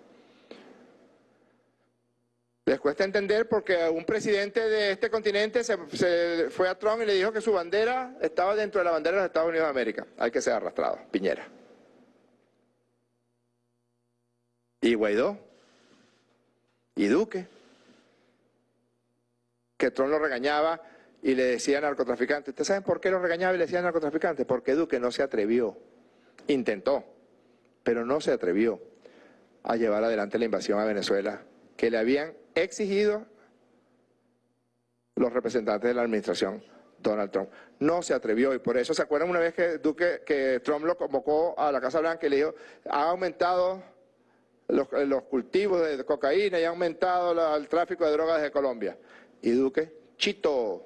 Les cuesta entender porque un presidente de este continente se fue a Trump y le dijo que su bandera estaba dentro de la bandera de los Estados Unidos de América. Hay que ser arrastrado, Piñera. Y Guaidó. Y Duque. Que Trump lo regañaba y le decía narcotraficante. ¿Ustedes saben por qué lo regañaba y le decía narcotraficante? Porque Duque no se atrevió. Intentó, pero no se atrevió a llevar adelante la invasión a Venezuela que le habían exigido los representantes de la administración Donald Trump. No se atrevió y por eso, ¿se acuerdan una vez que Trump lo convocó a la Casa Blanca y le dijo, ha aumentado los cultivos de cocaína y ha aumentado el tráfico de drogas desde Colombia? Y Duque, chito.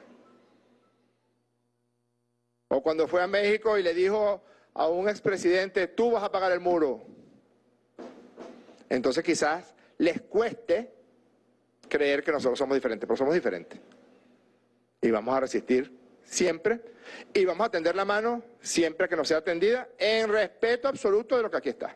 O cuando fue a México y le dijo a un expresidente, tú vas a pagar el muro. Entonces quizás les cueste creer que nosotros somos diferentes, pero somos diferentes. Y vamos a resistir siempre y vamos a tender la mano siempre que nos sea atendida en respeto absoluto de lo que aquí está.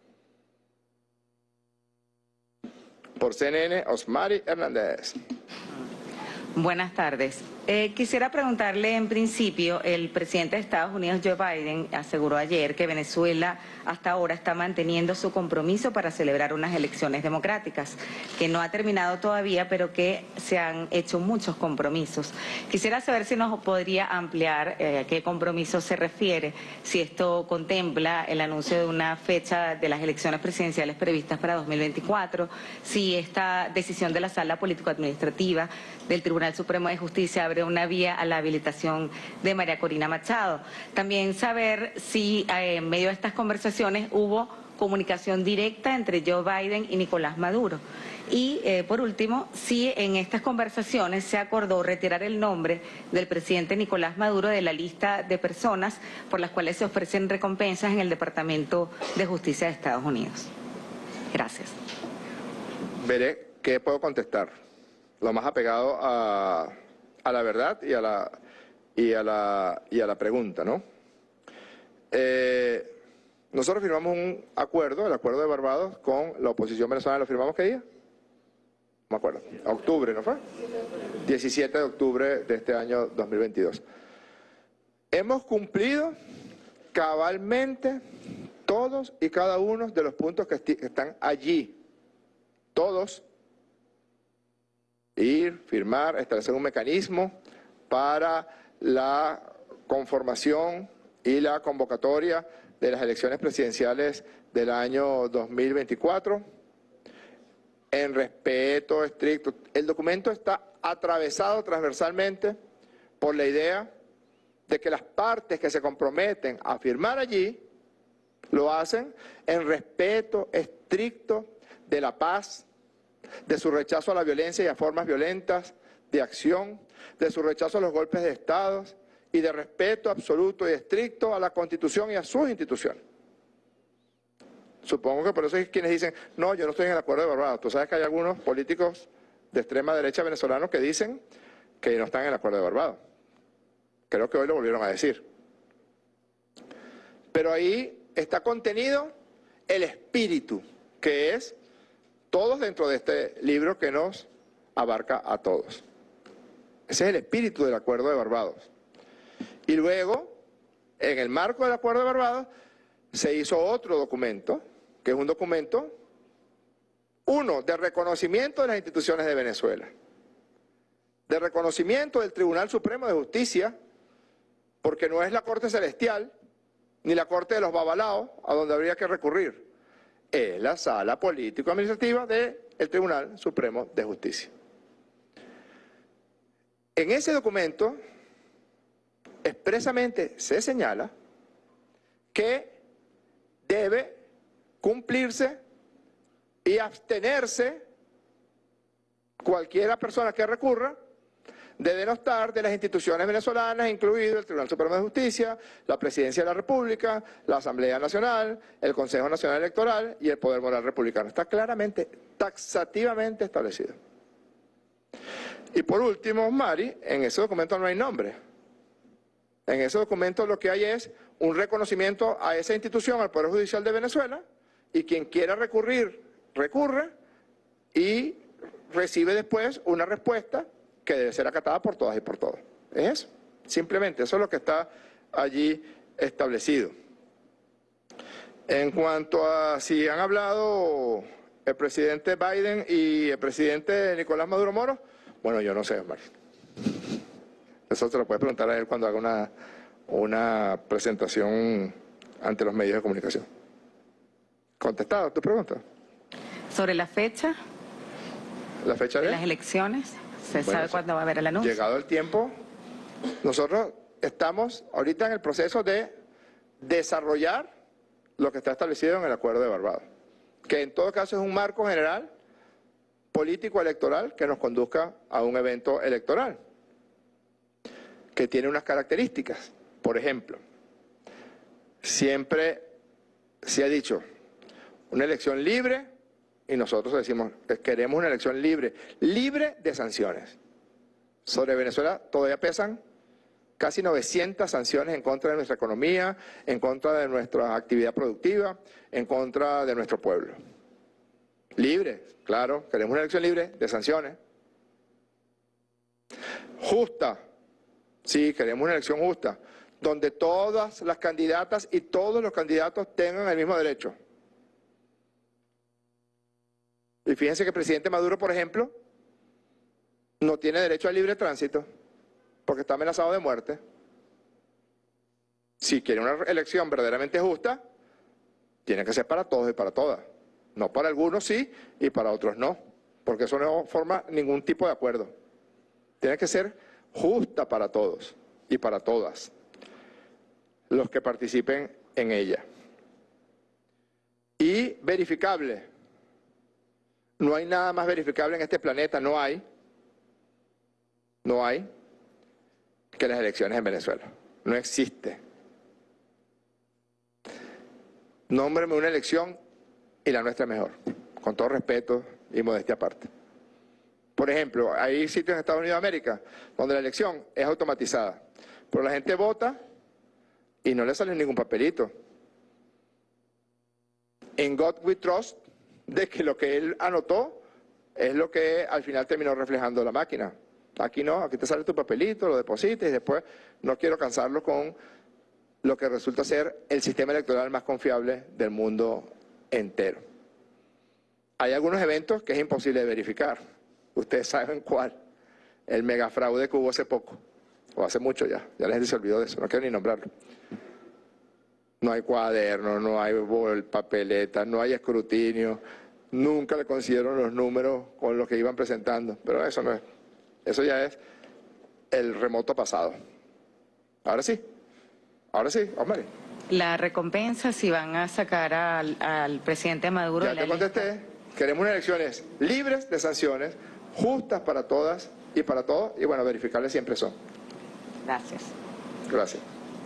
Por CNN, Osmari Hernández. Buenas tardes. Quisiera preguntarle, en principio, el presidente de Estados Unidos, Joe Biden, aseguró ayer que Venezuela hasta ahora está manteniendo su compromiso para celebrar unas elecciones democráticas, que no ha terminado todavía, pero que se han hecho muchos compromisos. Quisiera saber si nos podría ampliar a qué compromiso se refiere, si esto contempla el anuncio de una fecha de las elecciones presidenciales previstas para 2024, si esta decisión de la Sala Político-Administrativa del Tribunal Supremo de Justicia abre una vía a la habilitación de María Corina Machado. También saber si en medio de estas conversaciones hubo comunicación directa entre Joe Biden y Nicolás Maduro. Y por último, si en estas conversaciones se acordó retirar el nombre del presidente Nicolás Maduro de la lista de personas por las cuales se ofrecen recompensas en el Departamento de Justicia de Estados Unidos. Gracias. Veré qué puedo contestar. Lo más apegado a la verdad y a la pregunta, ¿no? Nosotros firmamos un acuerdo, el acuerdo de Barbados, con la oposición venezolana. ¿Lo firmamos qué día? No me acuerdo. Octubre, ¿no fue? 17 de octubre de este año 2022. Hemos cumplido cabalmente todos y cada uno de los puntos que están allí. Todos. Ir, firmar, establecer un mecanismo para la conformación y la convocatoria de las elecciones presidenciales del año 2024 en respeto estricto. El documento está atravesado transversalmente por la idea de que las partes que se comprometen a firmar allí lo hacen en respeto estricto de la paz, de su rechazo a la violencia y a formas violentas de acción, de su rechazo a los golpes de Estado y de respeto absoluto y estricto a la Constitución y a sus instituciones. Supongo que por eso hay quienes dicen, no, yo no estoy en el acuerdo de Barbados. Tú sabes que hay algunos políticos de extrema derecha venezolanos que dicen que no están en el acuerdo de Barbados. Creo que hoy lo volvieron a decir. Pero ahí está contenido el espíritu, que es todos dentro de este libro que nos abarca a todos. Ese es el espíritu del Acuerdo de Barbados. Y luego, en el marco del Acuerdo de Barbados, se hizo otro documento, que es un documento, uno, de reconocimiento de las instituciones de Venezuela, de reconocimiento del Tribunal Supremo de Justicia, porque no es la Corte Celestial, ni la Corte de los Babalaos, a donde habría que recurrir. Es la Sala Político-Administrativa del Tribunal Supremo de Justicia. En ese documento expresamente se señala que debe cumplirse y abstenerse cualquiera persona que recurra de denostar de las instituciones venezolanas, incluido el Tribunal Supremo de Justicia, la Presidencia de la República, la Asamblea Nacional, el Consejo Nacional Electoral y el Poder Moral Republicano. Está claramente, taxativamente establecido. Y por último, Mari, en ese documento no hay nombre. En ese documento lo que hay es un reconocimiento a esa institución, al Poder Judicial de Venezuela, y quien quiera recurrir, recurre y recibe después una respuesta que debe ser acatada por todas y por todos. Es eso, simplemente, eso es lo que está allí establecido. En cuanto a si han hablado el presidente Biden y el presidente Nicolás Maduro Moro, bueno, yo no sé, Omar. Eso te lo puedes preguntar a él cuando haga una presentación ante los medios de comunicación. ¿Contestado tu pregunta? Sobre la fecha ¿La fecha de las elecciones, ¿se sabe cuándo va a haber el anuncio? Llegado el tiempo, nosotros estamos ahorita en el proceso de desarrollar lo que está establecido en el Acuerdo de Barbados, que en todo caso es un marco general político-electoral que nos conduzca a un evento electoral, que tiene unas características. Por ejemplo, siempre se ha dicho una elección libre, y nosotros decimos que queremos una elección libre, libre de sanciones. Sobre Venezuela todavía pesan casi 900 sanciones en contra de nuestra economía, en contra de nuestra actividad productiva, en contra de nuestro pueblo. Libre, claro, queremos una elección libre de sanciones. Justa, sí, queremos una elección justa, donde todas las candidatas y todos los candidatos tengan el mismo derecho. Y fíjense que el presidente Maduro, por ejemplo, no tiene derecho al libre tránsito porque está amenazado de muerte. Si quiere una elección verdaderamente justa, tiene que ser para todos y para todas. No para algunos sí y para otros no, porque eso no forma ningún tipo de acuerdo. Tiene que ser justa para todos y para todas los que participen en ella. Y verificable. No hay nada más verificable en este planeta, no hay que las elecciones en Venezuela. No existe. Nómbreme una elección y la nuestra es mejor, con todo respeto y modestia aparte. Por ejemplo, hay sitios en Estados Unidos de América donde la elección es automatizada, pero la gente vota y no le sale ningún papelito. En God We Trust, de que lo que él anotó es lo que al final terminó reflejando la máquina. Aquí no, aquí te sale tu papelito, lo depositas y después no quiero cansarlo con lo que resulta ser el sistema electoral más confiable del mundo entero. Hay algunos eventos que es imposible de verificar. Ustedes saben cuál. El megafraude que hubo hace poco, o hace mucho ya la gente se olvidó de eso, no quiero ni nombrarlo. No hay cuaderno, no hay papeleta, no hay escrutinio, nunca le consiguieron los números con los que iban presentando, pero eso no es, eso ya es el remoto pasado. Ahora sí, Omar. La recompensa, si van a sacar al presidente Maduro... Ya te contesté, queremos unas elecciones libres de sanciones, justas para todas y para todos, y bueno, verificables siempre son. Gracias. Gracias.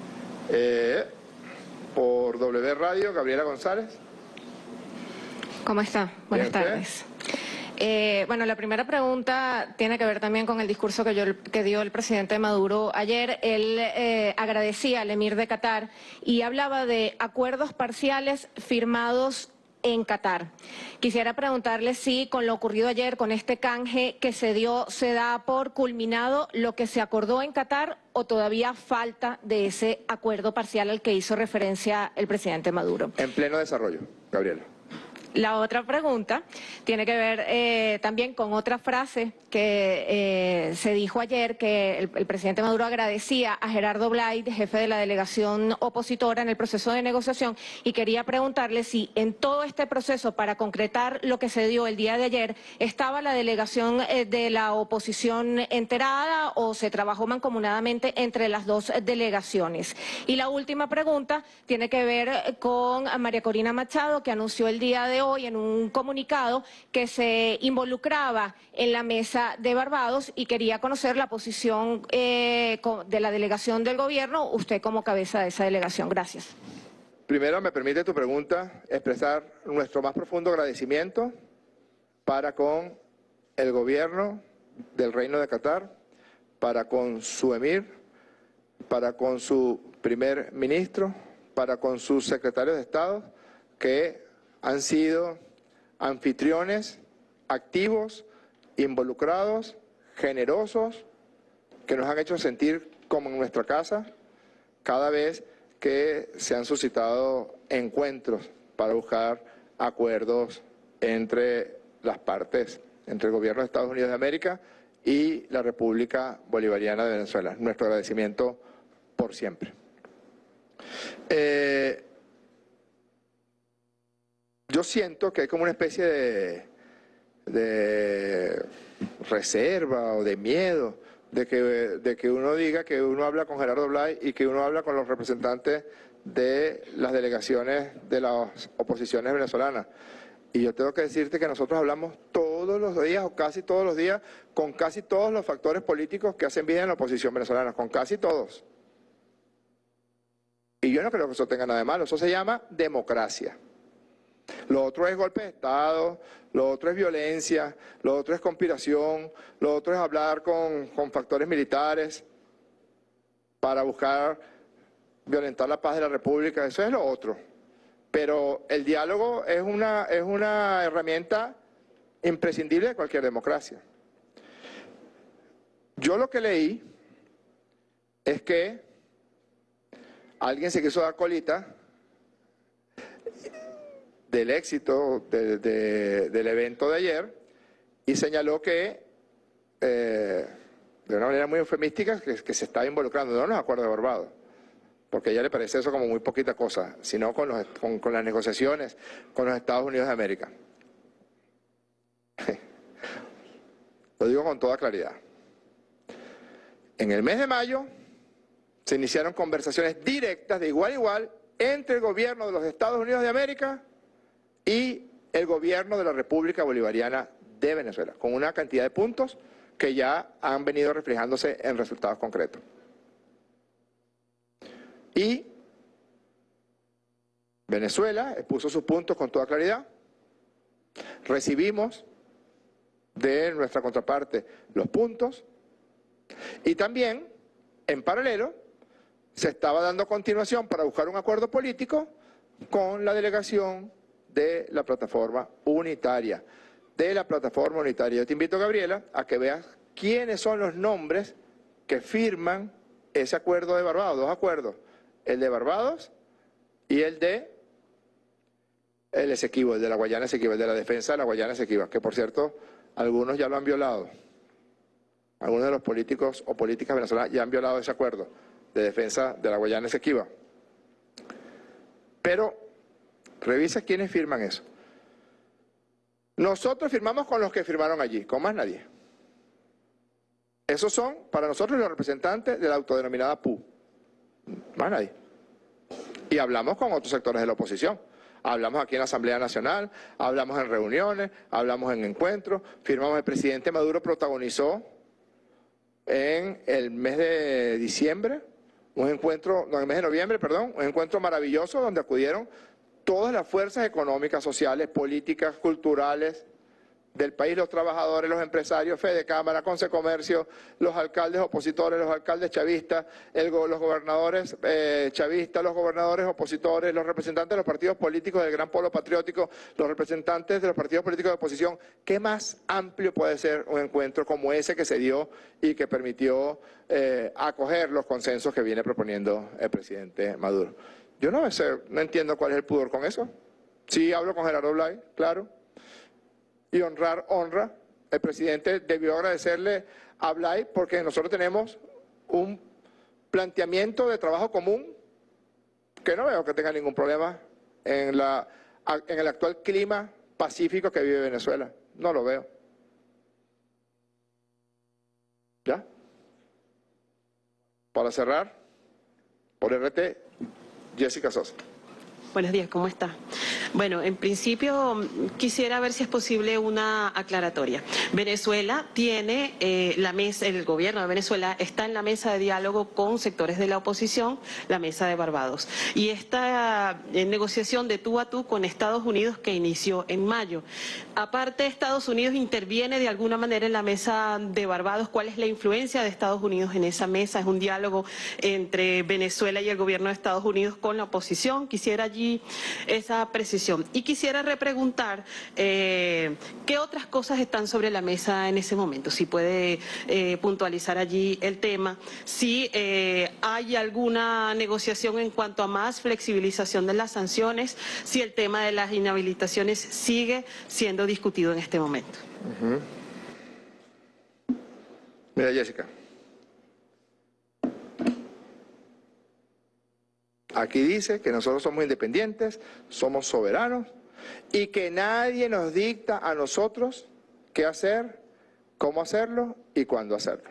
Por W Radio, Gabriela González. ¿Cómo está? Buenas tardes. Bueno, la primera pregunta tiene que ver también con el discurso que dio el presidente Maduro ayer. Él agradecía al emir de Qatar y hablaba de acuerdos parciales firmados en Qatar. Quisiera preguntarle si con lo ocurrido ayer, con este canje que se dio, se da por culminado lo que se acordó en Qatar o todavía falta de ese acuerdo parcial al que hizo referencia el presidente Maduro. En pleno desarrollo, Gabriela. La otra pregunta tiene que ver también con otra frase que se dijo ayer, que el presidente Maduro agradecía a Gerardo Blay, jefe de la delegación opositora en el proceso de negociación, y quería preguntarle si en todo este proceso, para concretar lo que se dio el día de ayer, estaba la delegación de la oposición enterada o se trabajó mancomunadamente entre las dos delegaciones. Y la última pregunta tiene que ver con María Corina Machado, que anunció el día de hoy en un comunicado que se involucraba en la mesa de Barbados y quería conocer la posición de la delegación del gobierno, usted como cabeza de esa delegación. Gracias. Primero, me permite tu pregunta expresar nuestro más profundo agradecimiento para con el gobierno del Reino de Qatar, para con su emir, para con su primer ministro, para con sus secretarios de Estado, que han sido anfitriones activos, involucrados, generosos, que nos han hecho sentir como en nuestra casa cada vez que se han suscitado encuentros para buscar acuerdos entre las partes, entre el gobierno de Estados Unidos de América y la República Bolivariana de Venezuela. Nuestro agradecimiento por siempre. Yo siento que hay como una especie de reserva o de miedo de que uno diga que uno habla con Gerardo Blay y que uno habla con los representantes de las delegaciones de las oposiciones venezolanas. Y yo tengo que decirte que nosotros hablamos todos los días o casi todos los días con casi todos los factores políticos que hacen vida en la oposición venezolana, con casi todos. Y yo no creo que eso tenga nada de malo, eso se llama democracia. Lo otro es golpe de Estado, lo otro es violencia, lo otro es conspiración, lo otro es hablar con factores militares para buscar violentar la paz de la República, eso es lo otro. Pero el diálogo es una herramienta imprescindible de cualquier democracia. Yo lo que leí es que alguien se quiso dar colita del éxito del evento de ayer y señaló que, de una manera muy eufemística, que se estaba involucrando, no en los acuerdos de Barbados, porque a ella le parece eso como muy poquita cosa, sino con las negociaciones con los Estados Unidos de América. Lo digo con toda claridad. En el mes de mayo se iniciaron conversaciones directas de igual a igual entre el gobierno de los Estados Unidos de América y el gobierno de la República Bolivariana de Venezuela, con una cantidad de puntos que ya han venido reflejándose en resultados concretos. Y Venezuela expuso sus puntos con toda claridad. Recibimos de nuestra contraparte los puntos y también, en paralelo, se estaba dando continuación para buscar un acuerdo político con la delegación de la plataforma unitaria. Yo te invito, Gabriela, a que veas quiénes son los nombres que firman ese acuerdo de Barbados, dos acuerdos, el de Barbados y el de el Esequibo, el de la Guayana Esequiba, el de la defensa de la Guayana Esequiba, que por cierto, algunos ya lo han violado. Algunos de los políticos o políticas venezolanas ya han violado ese acuerdo de defensa de la Guayana Esequiba. Pero revisa quiénes firman eso. Nosotros firmamos con los que firmaron allí, con más nadie. Esos son, para nosotros, los representantes de la autodenominada PU. Más nadie. Y hablamos con otros sectores de la oposición. Hablamos aquí en la Asamblea Nacional, hablamos en reuniones, hablamos en encuentros, firmamos. El presidente Maduro protagonizó en el mes de diciembre, un encuentro, no, en el mes de noviembre, perdón, un encuentro maravilloso donde acudieron todas las fuerzas económicas, sociales, políticas, culturales del país, los trabajadores, los empresarios, Fede Cámara, Concecomercio, los alcaldes opositores, los alcaldes chavistas, los gobernadores chavistas, los gobernadores opositores, los representantes de los partidos políticos del Gran Polo Patriótico, los representantes de los partidos políticos de oposición. ¿Qué más amplio puede ser un encuentro como ese que se dio y que permitió acoger los consensos que viene proponiendo el presidente Maduro? Yo no entiendo cuál es el pudor con eso. Sí hablo con Gerardo Blay, claro. Y honra. El presidente debió agradecerle a Blay porque nosotros tenemos un planteamiento de trabajo común que no veo que tenga ningún problema en el actual clima pacífico que vive Venezuela. No lo veo. ¿Ya? Para cerrar, por RT, Jessica Sosa. Buenos días, ¿cómo está? Bueno, en principio quisiera ver si es posible una aclaratoria. Venezuela tiene la mesa, el gobierno de Venezuela está en la mesa de diálogo con sectores de la oposición, la mesa de Barbados. Y esta negociación de tú a tú con Estados Unidos que inició en mayo. Aparte, Estados Unidos interviene de alguna manera en la mesa de Barbados. ¿Cuál es la influencia de Estados Unidos en esa mesa? Es un diálogo entre Venezuela y el gobierno de Estados Unidos con la oposición. Quisiera allí esa precisión. Y quisiera repreguntar qué otras cosas están sobre la mesa en ese momento, si puede puntualizar allí el tema, si hay alguna negociación en cuanto a más flexibilización de las sanciones, si el tema de las inhabilitaciones sigue siendo discutido en este momento. Mira, Jessica. Aquí dice que nosotros somos independientes, somos soberanos y que nadie nos dicta a nosotros qué hacer, cómo hacerlo y cuándo hacerlo.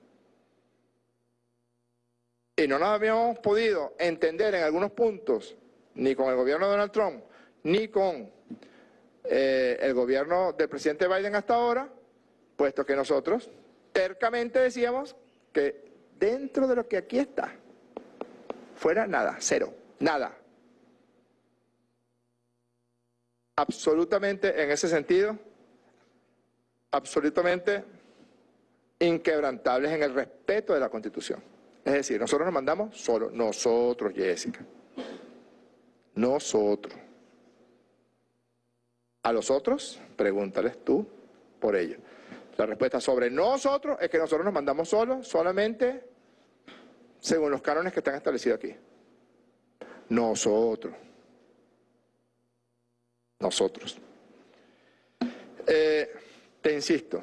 Y no nos habíamos podido entender en algunos puntos, ni con el gobierno de Donald Trump, ni con el gobierno del presidente Biden hasta ahora, puesto que nosotros tercamente decíamos que dentro de lo que aquí está, fuera nada, cero, nada. Absolutamente, en ese sentido, absolutamente inquebrantables en el respeto de la Constitución. Es decir, nosotros nos mandamos solo, nosotros, Jessica. Nosotros. A los otros, pregúntales tú por ello. La respuesta sobre nosotros es que nosotros nos mandamos solos, solamente según los cánones que están establecidos aquí. Nosotros. Te insisto,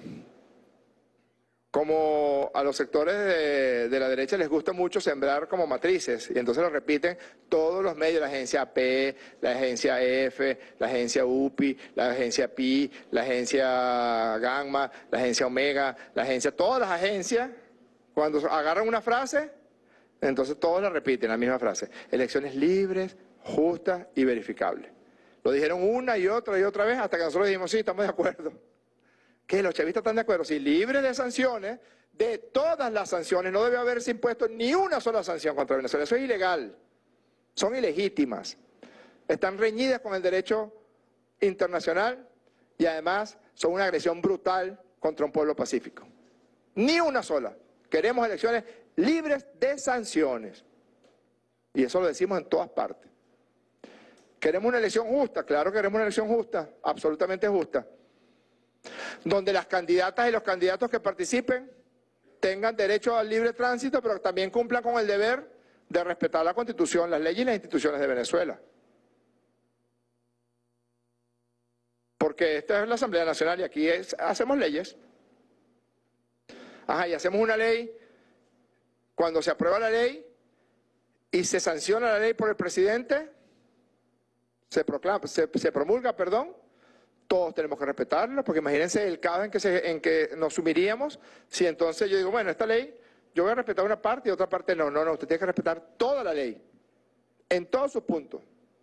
como a los sectores de la derecha les gusta mucho sembrar como matrices, y entonces lo repiten todos los medios, la agencia AP, la agencia F, la agencia UPI, la agencia PI, la agencia Gamma, la agencia Omega, la agencia, todas las agencias, cuando agarran una frase, entonces todos la repiten, la misma frase. Elecciones libres, justas y verificables. Lo dijeron una y otra vez hasta que nosotros dijimos, sí, estamos de acuerdo. ¿Qué? ¿Los chavistas están de acuerdo? Sí, libres de sanciones, de todas las sanciones. No debe haberse impuesto ni una sola sanción contra Venezuela. Eso es ilegal. Son ilegítimas. Están reñidas con el derecho internacional y además son una agresión brutal contra un pueblo pacífico. Ni una sola. Queremos elecciones libres de sanciones. Y eso lo decimos en todas partes. ¿Queremos una elección justa? Claro que queremos una elección justa, absolutamente justa. Donde las candidatas y los candidatos que participen tengan derecho al libre tránsito, pero también cumplan con el deber de respetar la Constitución, las leyes y las instituciones de Venezuela. Porque esta es la Asamblea Nacional y aquí hacemos leyes. Ajá, y hacemos una ley. Cuando se aprueba la ley y se sanciona la ley por el presidente, se promulga, todos tenemos que respetarlo, porque imagínense el caos en que nos sumiríamos si entonces yo digo, bueno, esta ley, yo voy a respetar una parte y otra parte no. No, usted tiene que respetar toda la ley, en todos sus puntos,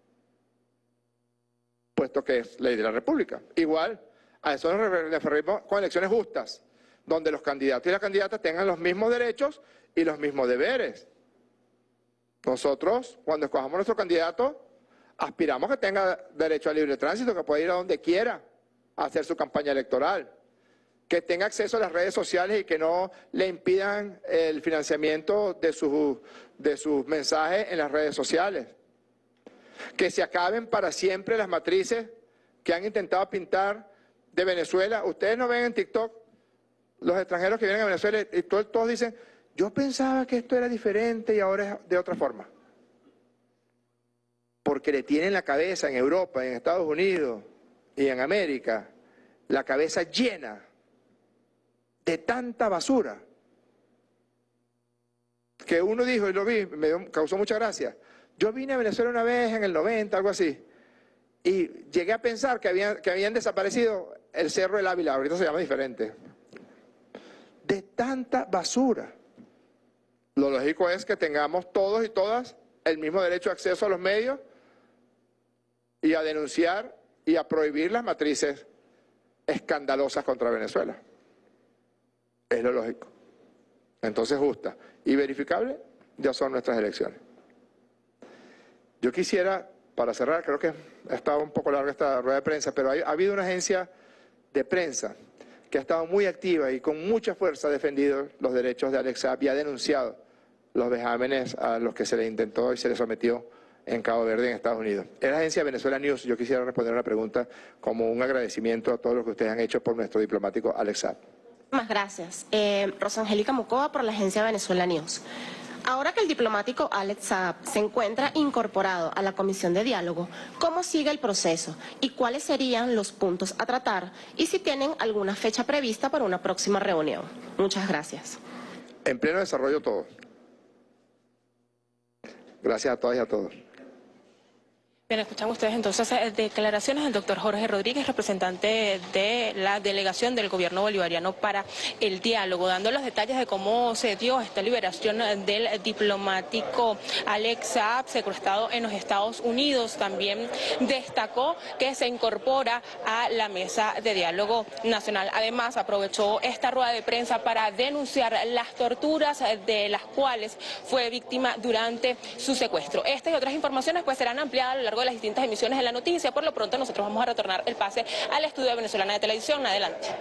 puesto que es ley de la República. Igual, a eso nos referimos con elecciones justas, donde los candidatos y las candidatas tengan los mismos derechos y los mismos deberes. Nosotros, cuando escojamos nuestro candidato, aspiramos a que tenga derecho a libre tránsito, que pueda ir a donde quiera a hacer su campaña electoral, que tenga acceso a las redes sociales y que no le impidan el financiamiento de sus mensajes en las redes sociales, que se acaben para siempre las matrices que han intentado pintar de Venezuela. Ustedes no ven en TikTok los extranjeros que vienen a Venezuela y todos dicen, yo pensaba que esto era diferente y ahora es de otra forma. Porque le tienen la cabeza en Europa, en Estados Unidos y en América, la cabeza llena de tanta basura, que uno dijo, y lo vi, causó mucha gracia. Yo vine a Venezuela una vez en el 90, algo así, y llegué a pensar que habían desaparecido el Cerro del Ávila, ahorita se llama diferente, de tanta basura. Lo lógico es que tengamos todos y todas el mismo derecho de acceso a los medios y a denunciar y a prohibir las matrices escandalosas contra Venezuela. Es lo lógico. Entonces, justa y verificable ya son nuestras elecciones. Yo quisiera, para cerrar, creo que ha estado un poco larga esta rueda de prensa, pero ha habido una agencia de prensa que ha estado muy activa y con mucha fuerza ha defendido los derechos de Alex Saab y ha denunciado los vejámenes a los que se le intentó y se le sometió en Cabo Verde, en Estados Unidos. Es la agencia Venezuela News. Yo quisiera responder una pregunta como un agradecimiento a todo lo que ustedes han hecho por nuestro diplomático Alex Saab. Muchas gracias. Rosangélica Mocoa por la agencia Venezuela News. Ahora que el diplomático Alex Saab se encuentra incorporado a la comisión de diálogo, ¿cómo sigue el proceso y cuáles serían los puntos a tratar y si tienen alguna fecha prevista para una próxima reunión? Muchas gracias. En pleno desarrollo todo. Gracias a todas y a todos. Bien, escuchan ustedes entonces declaraciones del doctor Jorge Rodríguez, representante de la delegación del gobierno bolivariano para el diálogo, dando los detalles de cómo se dio esta liberación del diplomático Alex Saab, secuestrado en los Estados Unidos. También destacó que se incorpora a la mesa de diálogo nacional. Además, aprovechó esta rueda de prensa para denunciar las torturas de las cuales fue víctima durante su secuestro. Estas y otras informaciones pues serán ampliadas a lo largo de las distintas emisiones de la noticia. Por lo pronto nosotros vamos a retornar el pase al estudio de Venezolana de Televisión. Adelante.